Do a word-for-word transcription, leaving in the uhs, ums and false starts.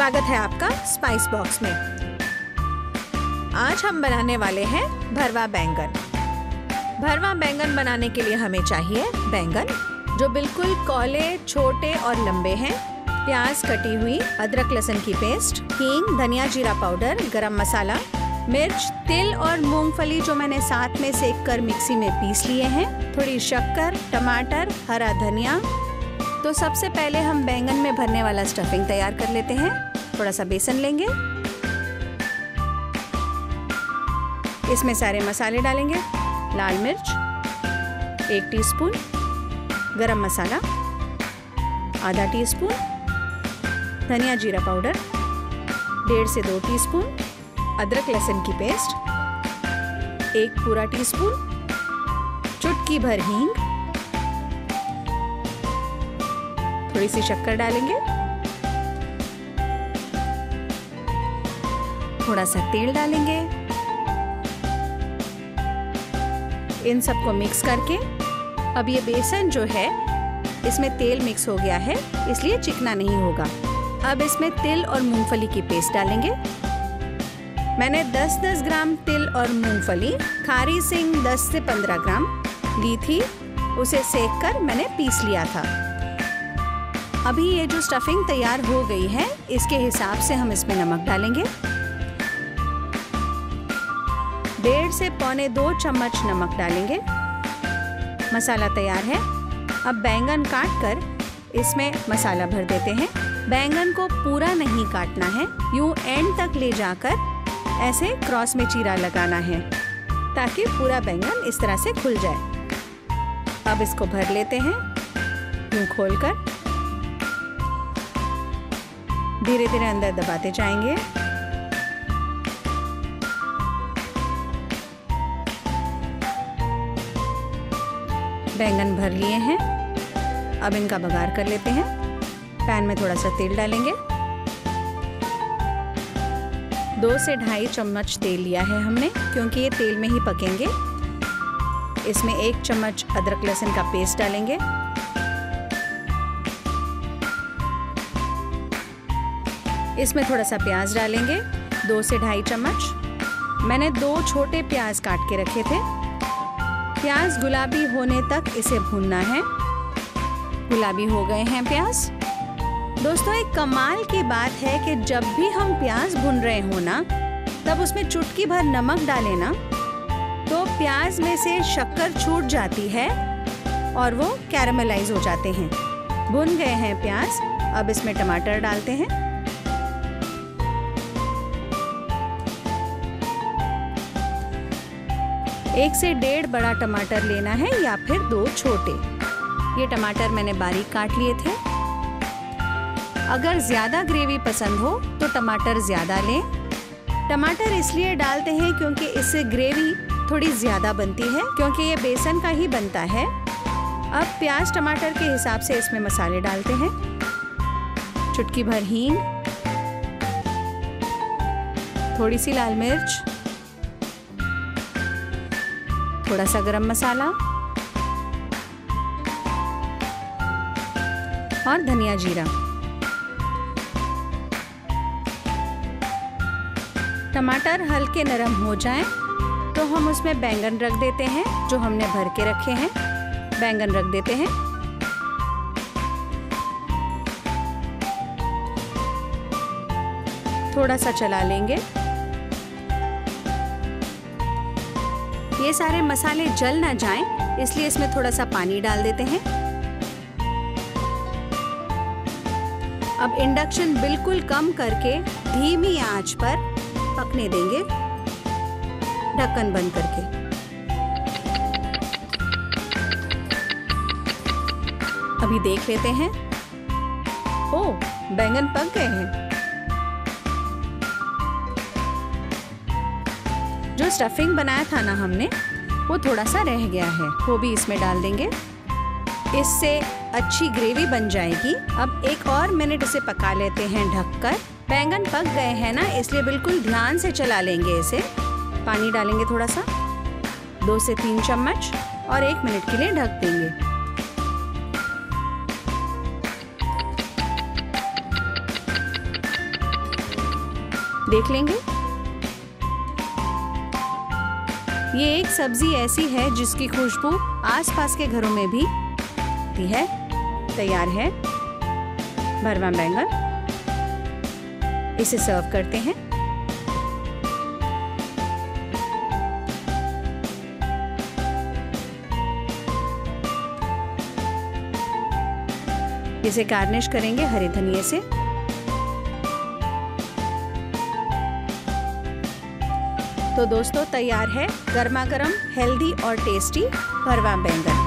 स्वागत है आपका स्पाइस बॉक्स में। आज हम बनाने वाले हैं भरवा बैंगन। भरवा बैंगन बनाने के लिए हमें चाहिए बैंगन जो बिल्कुल कौले, छोटे और लंबे हैं, प्याज कटी हुई, अदरक लहसुन की पेस्ट, हींग, धनिया जीरा पाउडर, गरम मसाला, मिर्च, तिल और मूंगफली जो मैंने साथ में सेक कर मिक्सी में पीस लिए हैं, थोड़ी शक्कर, टमाटर, हरा धनिया। तो सबसे पहले हम बैंगन में भरने वाला स्टफिंग तैयार कर लेते हैं। थोड़ा सा बेसन लेंगे, इसमें सारे मसाले डालेंगे। लाल मिर्च एक टीस्पून, गरम मसाला आधा टीस्पून, धनिया जीरा पाउडर डेढ़ से दो टीस्पून, अदरक लहसुन की पेस्ट एक पूरा टीस्पून, चुटकी भर हींग, थोड़ी सी शक्कर डालेंगे, थोड़ा सा तेल डालेंगे। इन सबको मिक्स करके अब ये बेसन जो है इसमें तेल मिक्स हो गया है, इसलिए चिकना नहीं होगा। अब इसमें तिल और मूंगफली की पेस्ट डालेंगे। मैंने दस दस ग्राम तिल और मूंगफली, खारी सिंग दस से पंद्रह ग्राम ली थी, उसे सेक कर मैंने पीस लिया था। अभी ये जो स्टफिंग तैयार हो गई है, इसके हिसाब से हम इसमें नमक डालेंगे। डेढ़ से पौने दो चम्मच नमक डालेंगे। मसाला तैयार है। अब बैंगन काट कर इसमें मसाला भर देते हैं। बैंगन को पूरा नहीं काटना है, यूं एंड तक ले जाकर ऐसे क्रॉस में चीरा लगाना है ताकि पूरा बैंगन इस तरह से खुल जाए। अब इसको भर लेते हैं यूं खोलकर, धीरे धीरे अंदर दबाते जाएंगे। बैंगन भर लिए हैं। अब इनका बघार कर लेते हैं। पैन में थोड़ा सा तेल डालेंगे। दो से ढाई चम्मच तेल लिया है हमने, क्योंकि ये तेल में ही पकेंगे। इसमें एक चम्मच अदरक लहसुन का पेस्ट डालेंगे। इसमें थोड़ा सा प्याज डालेंगे, दो से ढाई चम्मच। मैंने दो छोटे प्याज काट के रखे थे। प्याज गुलाबी होने तक इसे भूनना है। गुलाबी हो गए हैं प्याज। दोस्तों, एक कमाल की बात है कि जब भी हम प्याज भून रहे हो ना, तब उसमें चुटकी भर नमक डालें ना, तो प्याज में से शक्कर छूट जाती है और वो कैरामलाइज हो जाते हैं। भुन गए हैं प्याज। अब इसमें टमाटर डालते हैं। एक से डेढ़ बड़ा टमाटर लेना है या फिर दो छोटे। ये टमाटर मैंने बारीक काट लिए थे। अगर ज़्यादा ग्रेवी पसंद हो तो टमाटर ज़्यादा लें। टमाटर इसलिए डालते हैं क्योंकि इससे ग्रेवी थोड़ी ज़्यादा बनती है, क्योंकि ये बेसन का ही बनता है। अब प्याज टमाटर के हिसाब से इसमें मसाले डालते हैं। चुटकी भर हींग, थोड़ी सी लाल मिर्च, थोड़ा सा गरम मसाला और धनिया जीरा। टमाटर हल्के नरम हो जाएं तो हम उसमें बैंगन रख देते हैं जो हमने भर के रखे हैं। बैंगन रख देते हैं। थोड़ा सा चला लेंगे। ये सारे मसाले जल ना जाएं, इसलिए इसमें थोड़ा सा पानी डाल देते हैं। अब इंडक्शन बिल्कुल कम करके धीमी आंच पर पकने देंगे, ढक्कन बंद करके। अभी देख लेते हैं। ओह, बैंगन पक गए हैं। जो स्टफिंग बनाया था ना हमने, वो थोड़ा सा रह गया है, वो भी इसमें डाल देंगे। इससे अच्छी ग्रेवी बन जाएगी। अब एक और मिनट इसे पका लेते हैं ढककर। बैंगन पक गए हैं ना, इसलिए बिल्कुल ध्यान से चला लेंगे इसे। पानी डालेंगे थोड़ा सा, दो से तीन चम्मच, और एक मिनट के लिए ढक देंगे। देख लेंगे। ये एक सब्जी ऐसी है जिसकी खुशबू आसपास के घरों में भी आती है। तैयार है भरवा बैंगन। इसे सर्व करते हैं। इसे गार्निश करेंगे हरे धनिये से। तो दोस्तों तैयार है गर्मा गर्म हेल्दी और टेस्टी भरवा बैंगन।